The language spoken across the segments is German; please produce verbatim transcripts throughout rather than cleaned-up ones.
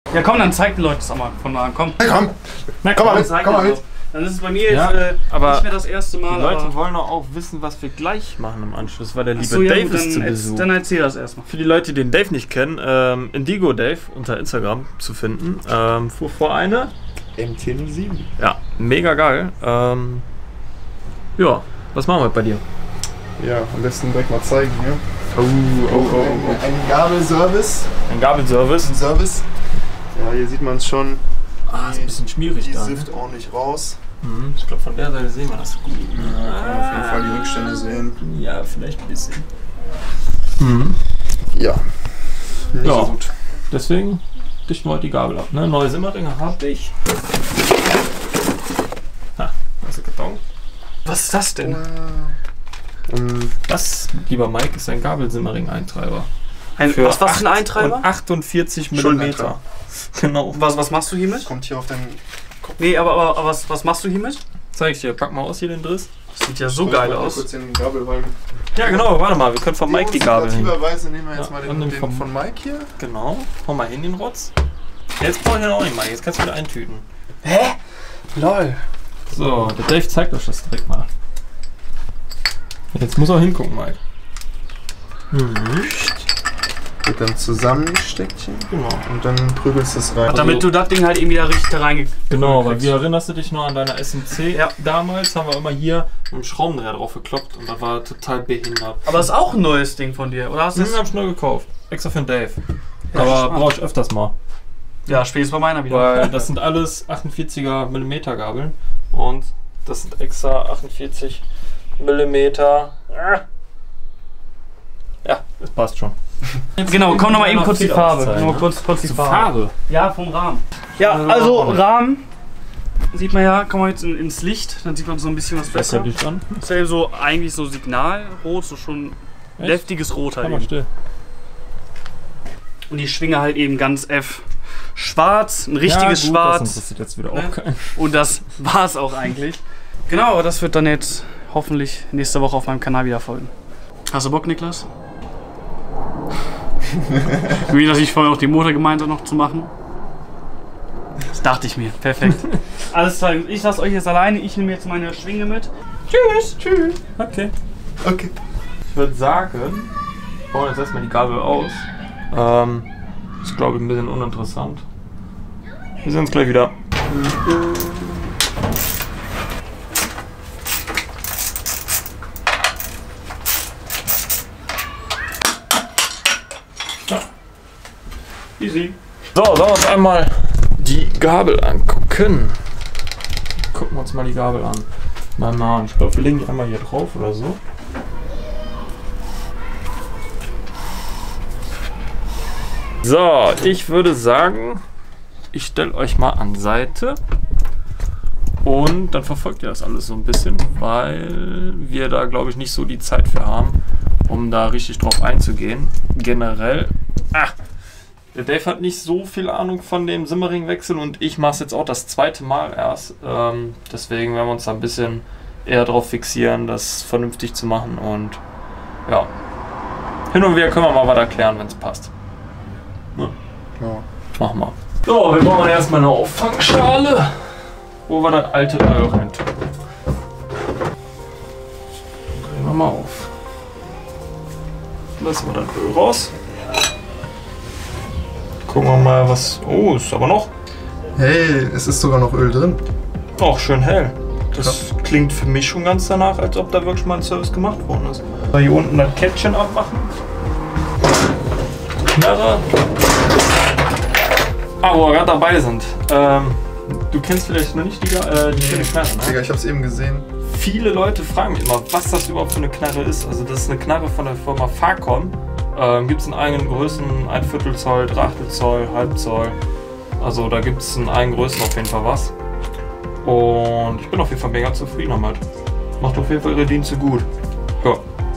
Ja komm, dann zeig den Leuten das auch mal von nah. Komm. Hey, komm. Na, komm mal mit, komm mal mit. Dann ist es bei mir ja, jetzt äh, aber nicht mehr das erste Mal. Die Leute aber wollen doch auch wissen, was wir gleich machen im Anschluss, weil der liebe so, ja, Dave gut, ist zu dann, Besuch. dann erzähl das erstmal. Für die Leute, die den Dave nicht kennen, ähm, Indigo Dave unter Instagram zu finden, ähm, fuhr vor eine M T null sieben. Ja, mega geil. Ähm, ja, was machen wir bei dir? Ja, am besten direkt mal zeigen hier. Oh, oh, oh, oh. Ein, ein Gabelservice. Ein Gabelservice. Ein Service. Ja, hier sieht man es schon. Ah, ist ein bisschen schmierig die da. Die sift ordentlich raus. Mhm. Ich glaube, von der Seite sehen wir das gut. Ja, kann man auf jeden Fall die Rückstände sehen. Ja, vielleicht ein bisschen. Mhm. Ja. Nicht Ja, so gut. Deswegen dichten wir heute die Gabel ab. Ne? Neue Simmeringer habe ich. Ha, das ist Karton. Was ist das denn? Um, Das, lieber Mike, ist ein Gabelsimmering-Eintreiber. Ein, Für was, was für ein Eintreiber? Und achtundvierzig Millimeter. Genau. Was, was machst du hiermit? kommt hier auf deinen Kopf. Nee, aber, aber, aber was, was machst du hiermit? Zeig ich dir. Pack mal aus hier den Driss. Das sieht ja so Ich geil mal aus. kurz den Gabel holen. Ja, genau. Warte mal. Wir können von Mike die Gabel hin. Demonstrativerweise nehmen wir jetzt Ja, mal dann den, nimm den vom- von Mike hier. Genau. Hau mal hin den Rotz. Jetzt brauche ich den auch nicht, Mike. Jetzt kannst du wieder eintüten. Hä? Lol. So, der Dave zeigt euch das direkt mal. Jetzt muss er hingucken, Mike. Mhm. Wird dann zusammengesteckt hier. Genau. Und dann prügelst du es rein. Ach, damit du das Ding halt eben wieder richtig da reingekriegt. Genau, weil wie erinnerst du dich noch an deine S M C? Ja. Damals haben wir immer hier mit dem Schraubendreher drauf gekloppt und das war total behindert. Aber das ist auch ein neues Ding von dir, oder hast du Das das? hab ich neu gekauft. Extra für den Dave. Ja, Aber smart. brauche ich öfters mal. Ja, spätestens bei meiner wieder. Weil das sind alles achtundvierziger Millimeter Gabeln. Und das sind extra achtundvierzig Millimeter. Ja, das passt schon. Genau, komm nochmal eben kurz die Farbe. Zeigen, Nur ne? kurz, kurz die Die Farbe. Farbe. Ja, vom Rahmen. Ja, also Rahmen sieht man ja, kommen wir jetzt in, ins Licht, dann sieht man so ein bisschen was Besser besser. Licht an. Das ist ja eben so eigentlich so Signalrot, so schon Echt? deftiges Rot halt Kann mal eben. still. Und die Schwinge halt eben ganz F. Schwarz, ein richtiges ja, gut, Schwarz. Das interessiert jetzt wieder Ne? auch keinen. Und das war es auch eigentlich. Genau, aber das wird dann jetzt hoffentlich nächste Woche auf meinem Kanal wieder folgen. Hast du Bock, Niklas? Wie natürlich vorher auch die Motor gemeinsam noch zu machen. Das dachte ich mir. Perfekt. Alles klar, ich lasse euch jetzt alleine. Ich nehme jetzt meine Schwinge mit. Tschüss. Tschüss. Okay. Okay. Ich würde sagen, wir bauen jetzt erstmal die Gabel aus. Ähm, ist glaube ich ein bisschen uninteressant. Wir sehen uns gleich wieder. Ja. Easy. So, sollen wir uns einmal die Gabel angucken. Gucken wir uns mal die Gabel an. Na, na, ich glaube, wir legen die einmal hier drauf oder so. So, ich würde sagen, ich stelle euch mal an Seite und dann verfolgt ihr das alles so ein bisschen, weil wir da glaube ich nicht so die Zeit für haben, um da richtig drauf einzugehen. Generell, ach, der Dave hat nicht so viel Ahnung von dem Simmering-Wechsel und ich mache es jetzt auch das zweite Mal erst. Ähm, deswegen werden wir uns da ein bisschen eher darauf fixieren, das vernünftig zu machen und ja, hin und wieder können wir mal was erklären, wenn es passt. Ja. Ja. Mach mal. So, wir brauchen erstmal eine Auffangschale, wo wir das alte Öl rein tun. Drehen wir mal auf. Lassen wir das Öl raus. Gucken wir mal, was. Oh, ist aber noch. Hey, es ist sogar noch Öl drin. Auch schön hell. Das klingt für mich schon ganz danach, als ob da wirklich mal ein Service gemacht worden ist. So, hier unten das Kettchen abmachen. Knarre. Ah, wo wir gerade dabei sind. Ähm, du kennst vielleicht noch nicht die, äh, die schöne Knarre, ne? Digga, ich hab's eben gesehen. Viele Leute fragen mich immer, was das überhaupt für eine Knarre ist. Also das ist eine Knarre von der Firma Facom. Ähm, gibt es in eigenen Größen, ein Viertel Zoll, Drachtel Zoll, halb Zoll. Also da gibt es in allen Größen auf jeden Fall was. Und ich bin auf jeden Fall mega zufrieden damit. Macht auf jeden Fall ihre Dienste gut. Ja.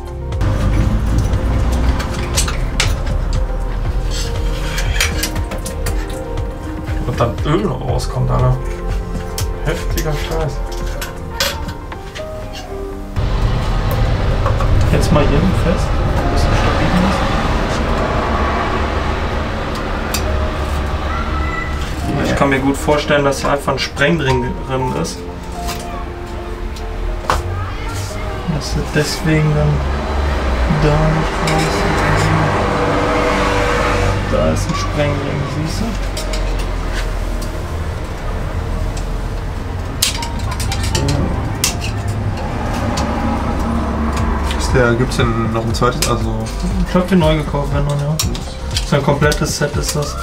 Und dann Öl noch rauskommt, Alter. Heftiger Scheiß. Jetzt mal hier fest. Ein bisschen stabil kann mir gut vorstellen, dass hier einfach ein Sprengring drin ist. Dass er deswegen dann da nicht raus. Da ist ein Sprengring, siehst du? Ja, gibt es denn noch ein zweites? Also ich hab den neu gekauft, wenn dann, ja. Das ist ein komplettes Set, ist das.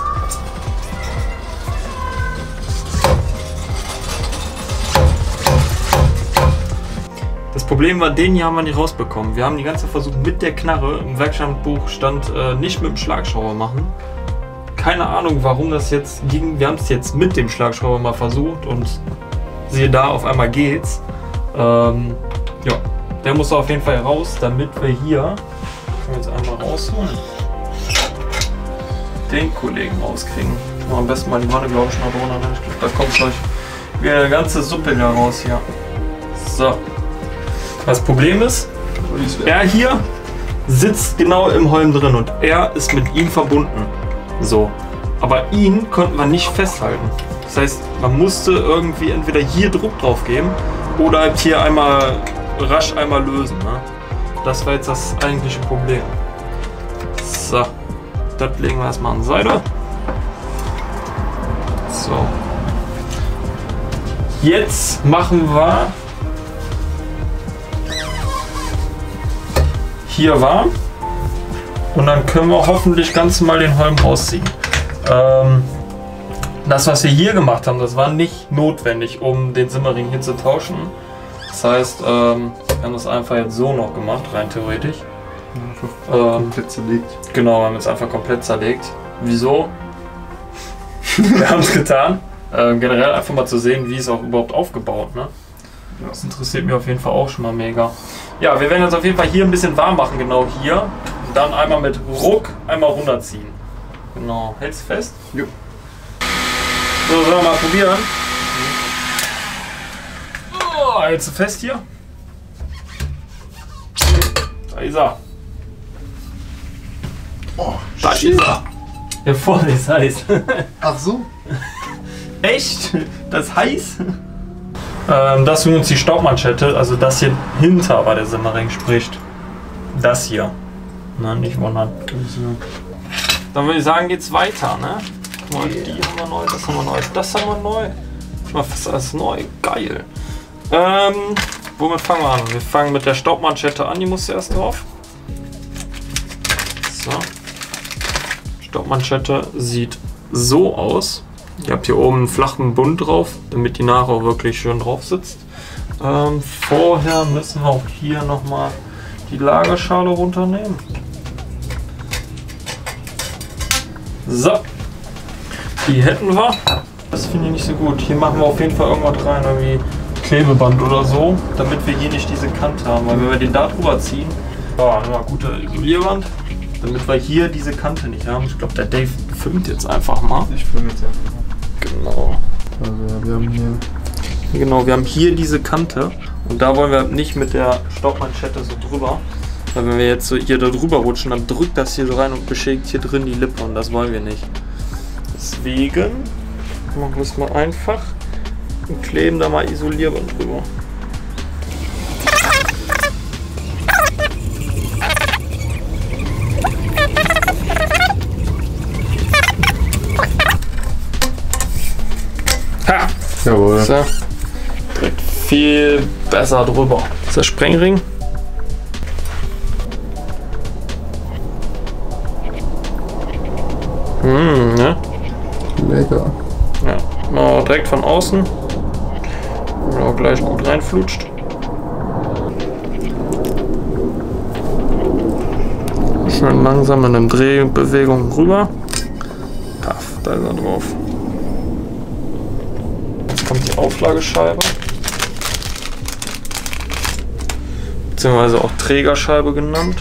Das Problem war, den hier haben wir nicht rausbekommen. Wir haben die ganze versucht mit der Knarre, im Werkstattbuch stand äh, nicht mit dem Schlagschrauber machen. Keine Ahnung, warum das jetzt ging. Wir haben es jetzt mit dem Schlagschrauber mal versucht und siehe da, auf einmal geht's. Ähm, ja. Der muss auf jeden Fall raus, damit wir hier, können wir jetzt einmal rausholen, den Kollegen rauskriegen. Mal am besten mal die Wanne, glaube ich, mal drunter. Ich glaube, da kommt gleich wieder eine ganze Suppe wieder raus hier. So. Das Problem ist, er hier sitzt genau im Holm drin und er ist mit ihm verbunden. So. Aber ihn konnten wir nicht festhalten. Das heißt, man musste irgendwie entweder hier Druck drauf geben oder halt hier einmal rasch einmal lösen. Ne? Das war jetzt das eigentliche Problem. So, das legen wir erstmal an die Seite. So. Jetzt machen wir hier warm und dann können wir hoffentlich ganz mal den Holm rausziehen. Ähm, das, was wir hier gemacht haben, das war nicht notwendig, um den Simmering hier zu tauschen. Das heißt, ähm, wir haben das einfach jetzt so noch gemacht, rein theoretisch. Ja, ähm, komplett zerlegt. Genau, wir haben es einfach komplett zerlegt. Wieso? Wir haben es getan. Äh, generell einfach mal zu sehen, wie es auch überhaupt aufgebaut. Ne? Das interessiert mich auf jeden Fall auch schon mal mega. Ja, wir werden jetzt auf jeden Fall hier ein bisschen warm machen, genau hier. Und dann einmal mit Ruck einmal runterziehen. Genau, hältst du fest? Jo. So, sollen wir mal probieren. Oh, hältst du fest hier? Da ist er. Oh, da ist er. Ja, vorne ist heiß. Ach so? Echt? Das ist heiß? Ähm, das ist übrigens die Staubmanschette, also das hier hinter war der Simmering, spricht das hier. Na, nicht wundern. Dann würde ich sagen, geht's weiter, ne? Guck mal, die haben wir neu, das haben wir neu, das haben wir neu. Guck mal, fast alles neu, geil. Ähm, womit fangen wir an? Wir fangen mit der Staubmanschette an, die muss erst drauf. So. Staubmanschette sieht so aus. Ihr habt hier oben einen flachen Bund drauf, damit die nachher auch wirklich schön drauf sitzt. Ähm, vorher müssen wir auch hier nochmal die Lagerschale runternehmen. So. Die hätten wir. Das finde ich nicht so gut. Hier machen wir auf jeden Fall irgendwas rein, irgendwie Klebeband oder so, damit wir hier nicht diese Kante haben. Weil wenn wir den da drüber ziehen, ja, eine gute Isolierband, damit wir hier diese Kante nicht haben. Ich glaube, der Dave filmt jetzt einfach mal. Ich filme jetzt einfach mal. Genau. Also wir haben hier... Genau, wir haben hier diese Kante und da wollen wir nicht mit der Staubmanschette so drüber. Weil wenn wir jetzt so hier da drüber rutschen, dann drückt das hier so rein und beschädigt hier drin die Lippe und das wollen wir nicht. Deswegen machen wir es mal einfach und kleben da mal Isolierband drüber. Ha! Jawohl. So. Direkt viel besser drüber. Das ist der Sprengring. Mmh, ne? Lecker. Ja, mal direkt von außen. Und auch gleich gut reinflutscht. Schön langsam in einer Drehbewegung rüber. Paff, da ist er drauf. Jetzt kommt die Auflagescheibe. Beziehungsweise auch Trägerscheibe genannt.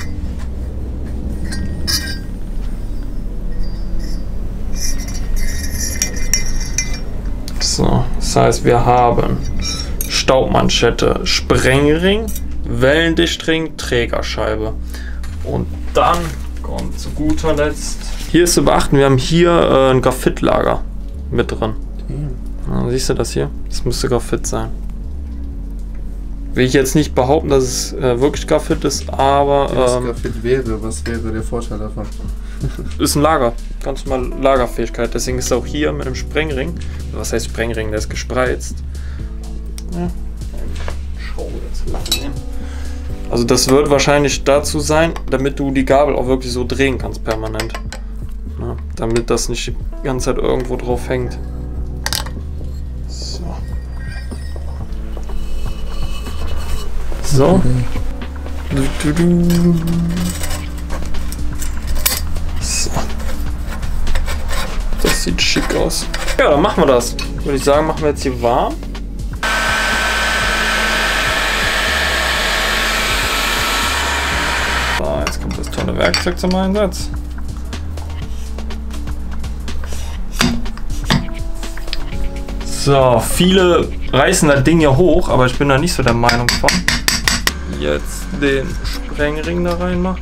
So, das heißt, wir haben Staubmanschette, Sprengring, Wellendichtring, Trägerscheibe. Und dann kommt zu guter Letzt. Hier ist zu beachten, wir haben hier äh, ein Graphitlager. mit drin. Ja, siehst du das hier? Das müsste Graphit sein. Will ich jetzt nicht behaupten, dass es äh, wirklich Graphit ist, aber... Wenn es Ähm, Graphit wäre, was wäre der Vorteil davon? ist ein Lager. Ganz normal Lagerfähigkeit. Deswegen ist er auch hier mit dem Sprengring. Was heißt Sprengring? Der ist gespreizt. Ja. Also das wird wahrscheinlich dazu sein, damit du die Gabel auch wirklich so drehen kannst permanent. Ja, damit das nicht die ganze Zeit irgendwo drauf hängt. So. So. Du, du, du. So. Das sieht schick aus. Ja, dann machen wir das. Würde ich sagen, machen wir jetzt hier warm. So, jetzt kommt das tolle Werkzeug zum Einsatz. So, viele reißen das Ding ja hoch, aber ich bin da nicht so der Meinung von. Jetzt den Sprengring da reinmachen.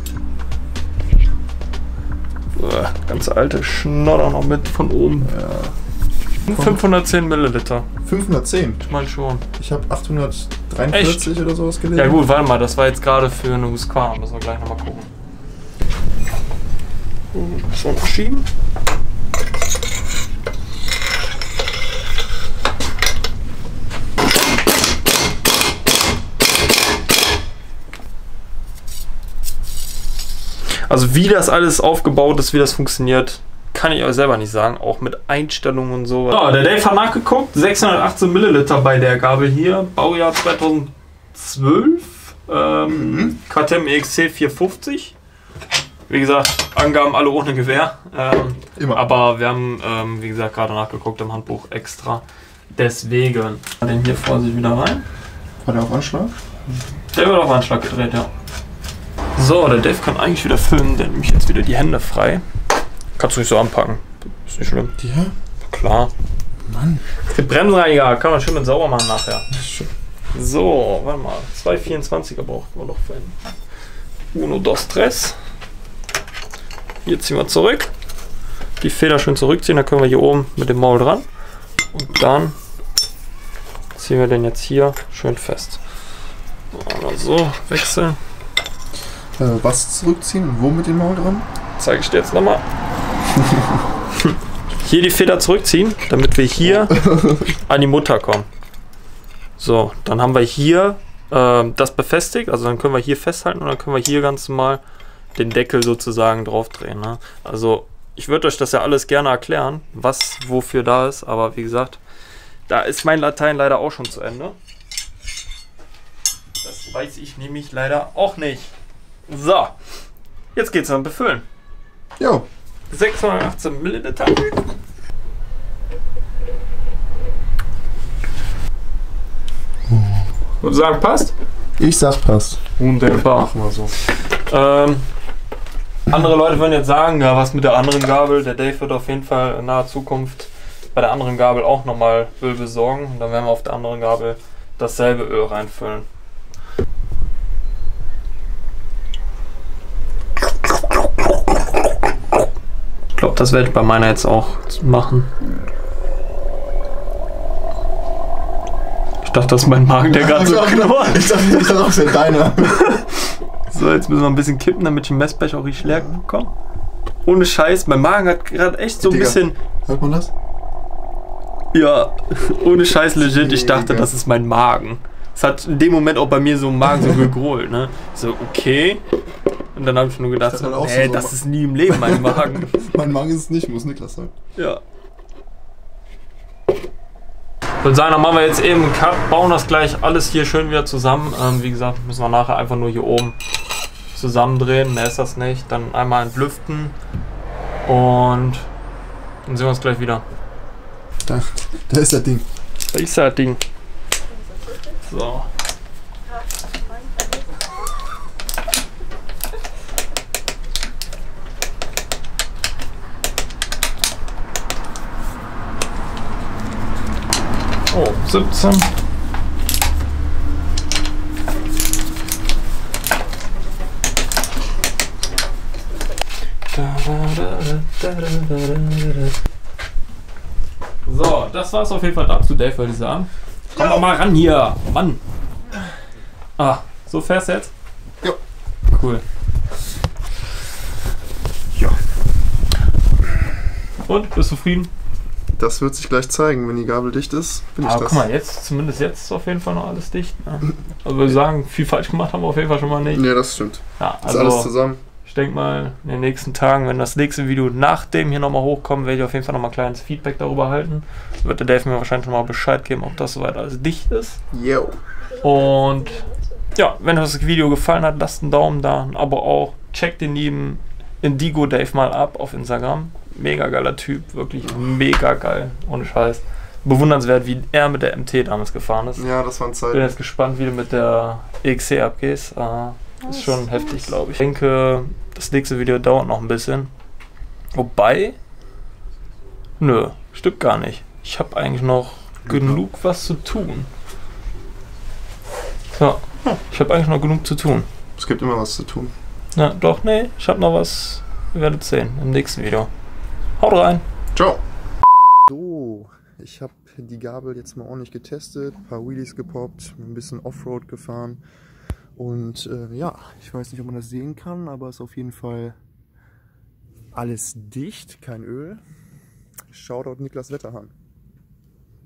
Uah, ganz alte Schnodder noch mit von oben. Ja. fünfhundertzehn Milliliter. fünfhundertzehn? Ich meine schon. Ich habe achthundertdreiundvierzig Echt? Oder sowas gelesen. Ja gut, warte mal, das war jetzt gerade für eine Husqvarna. Müssen wir gleich nochmal gucken. So, schieben. Also wie das alles aufgebaut ist, wie das funktioniert, kann ich euch selber nicht sagen. Auch mit Einstellungen und so. So, der Dave hat nachgeguckt. sechshundertachtzehn Milliliter bei der Gabel hier. Baujahr zweitausendzwölf. Ähm, mhm. K T M E X C vierhundertfünfzig. Wie gesagt, Angaben alle ohne Gewehr. Ähm, Immer. Aber wir haben, ähm, wie gesagt, gerade nachgeguckt im Handbuch extra. Deswegen. Den hier vor sich wieder rein. War der auf Anschlag? Der wird auf Anschlag gedreht, ja. So, der Dave kann eigentlich wieder filmen, der nimmt jetzt wieder die Hände frei. Kannst du nicht so anpacken. Ist nicht schlimm. Ja? Klar. Mann. Es gibt Bremsenreiniger, kann man schön mit sauber machen nachher. So, warte mal. zwei vierundzwanziger brauchen wir noch für einen Uno dos Tres. Hier ziehen wir zurück. Die Feder schön zurückziehen, dann können wir hier oben mit dem Maul dran. Und dann ziehen wir den jetzt hier schön fest. So, wechseln. Was zurückziehen und wo mit dem Maul dran? Zeige ich dir jetzt nochmal. Hier die Feder zurückziehen, damit wir hier an die Mutter kommen. So, dann haben wir hier äh, das befestigt, also dann können wir hier festhalten und dann können wir hier ganz normal den Deckel sozusagen drauf drehen. Ne? Also ich würde euch das ja alles gerne erklären, was wofür da ist, aber wie gesagt, da ist mein Latein leider auch schon zu Ende. Das weiß ich nämlich leider auch nicht. So, jetzt geht's dann befüllen. Jo. sechshundertachtzehn Milliliter. Und sagen, passt? Ich sag passt. Wunderbar. Machen wir so. Ähm, andere Leute würden jetzt sagen, ja, was mit der anderen Gabel? Der Dave wird auf jeden Fall in naher Zukunft bei der anderen Gabel auch nochmal Öl besorgen. Und dann werden wir auf der anderen Gabel dasselbe Öl reinfüllen. Ich glaube, das werde ich bei meiner jetzt auch machen. Ich dachte, das ist mein Magen, der gerade so knurrt. Ich dachte, ich dachte, das ist deiner. So, jetzt müssen wir ein bisschen kippen, damit ich den Messbecher auch richtig leer bekomme. Ohne Scheiß, mein Magen hat gerade echt so ein Digga, bisschen... Hört man das? Ja, ohne Scheiß legit, ich dachte, das ist mein Magen. Es hat in dem Moment auch bei mir so im Magen so gegrollt, ne? So, okay. Und dann habe ich nur gedacht, so, halt nee, so das ist nie im Leben mein Magen. Mein Magen ist es nicht, muss Niklas sein. Ja. Ich würde sagen, dann machen wir jetzt eben einen Cut, bauen das gleich alles hier schön wieder zusammen. Ähm, wie gesagt, müssen wir nachher einfach nur hier oben zusammendrehen, mehr ist das nicht. Dann einmal entlüften und dann sehen wir uns gleich wieder. Da, da ist das Ding. Da ist das Ding. So. Oh, siebzehn. das war es auf jeden Fall dazu, Dave, würde ich sagen. Komm doch mal ran hier, Mann. Ah, so fährst du jetzt? Ja. Cool. Ja. Und, bist du zufrieden? Das wird sich gleich zeigen, wenn die Gabel dicht ist. Bin ich Aber das. guck mal, jetzt, zumindest jetzt ist auf jeden Fall noch alles dicht. Ne? Also würde ich sagen, viel falsch gemacht haben wir auf jeden Fall schon mal nicht. Ja, das stimmt. Ja, Also, ist alles zusammen. Ich denke mal, in den nächsten Tagen, wenn das nächste Video nach dem hier nochmal hochkommt, werde ich auf jeden Fall nochmal ein kleines Feedback darüber halten. Wird der Dave mir wahrscheinlich nochmal Bescheid geben, ob das soweit alles dicht ist. Yo. Und ja, wenn euch das Video gefallen hat, lasst einen Daumen da, ein Abo auch. Checkt den lieben Indigo Dave mal ab auf Instagram. Mega geiler Typ, wirklich mega geil, ohne Scheiß. Bewundernswert, wie er mit der M T damals gefahren ist. Ja, das waren Zeiten. Bin jetzt gespannt, wie du mit der E X C abgehst. Äh, ist schon heftig, glaube ich. Ich denke, das nächste Video dauert noch ein bisschen. Wobei, nö, stimmt gar nicht. Ich habe eigentlich noch genug was zu tun. So, ich habe eigentlich noch genug zu tun. Es gibt immer was zu tun. Na, doch, nee, ich habe noch was. Ihr werdet sehen im nächsten Video. Haut rein! Ciao! So, ich habe die Gabel jetzt mal ordentlich getestet, ein paar Wheelies gepoppt, ein bisschen Offroad gefahren. Und äh, ja, ich weiß nicht, ob man das sehen kann, aber es ist auf jeden Fall alles dicht, kein Öl. Shoutout Niklas Wetterhahn.